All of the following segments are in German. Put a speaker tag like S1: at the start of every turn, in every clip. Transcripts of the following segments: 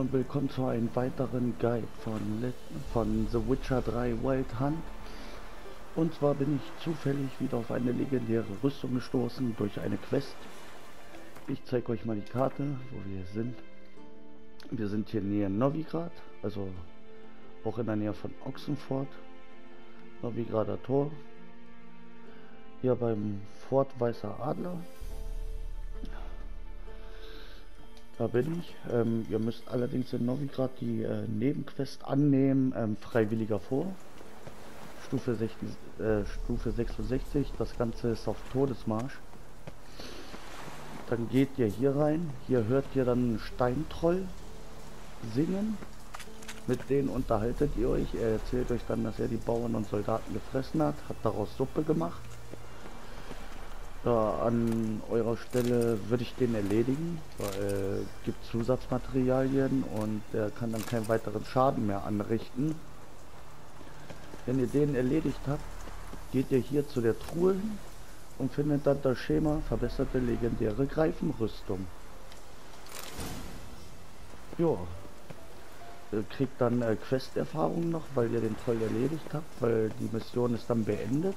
S1: und willkommen zu einem weiteren Guide von The Witcher 3 Wild Hunt. Und zwar bin ich zufällig wieder auf eine legendäre Rüstung gestoßen durch eine Quest. Ich zeige euch mal die Karte, wo wir sind. Wir sind hier näher Novigrad, also auch in der Nähe von Ochsenfurt, Novigrader Tor. Hier beim Fort Weißer Adler. Da bin ich. Ihr müsst allerdings in Novigrad die Nebenquest annehmen, freiwilliger vor. Stufe 66, das Ganze ist auf Todesmarsch. Dann geht ihr hier rein. Hier hört ihr dann einen Steintroll singen. Mit denen unterhaltet ihr euch. Er erzählt euch dann, dass er die Bauern und Soldaten gefressen hat. Hat daraus Suppe gemacht. Ja, an eurer Stelle würde ich den erledigen, weil es gibt Zusatzmaterialien und der kann dann keinen weiteren Schaden mehr anrichten. Wenn ihr den erledigt habt, geht ihr hier zu der Truhe hin und findet dann das Schema verbesserte legendäre Greifenrüstung. Ja, ihr kriegt dann Quest-Erfahrung noch, weil ihr den Troll erledigt habt, weil die Mission ist dann beendet.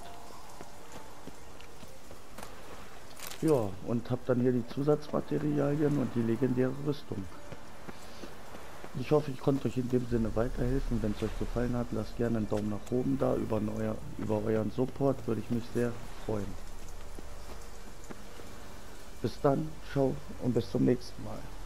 S1: Ja, und habe dann hier die Zusatzmaterialien und die legendäre Rüstung. Ich hoffe, ich konnte euch in dem Sinne weiterhelfen. Wenn es euch gefallen hat, lasst gerne einen Daumen nach oben da. Über euren Support würde ich mich sehr freuen. Bis dann, ciao und bis zum nächsten Mal.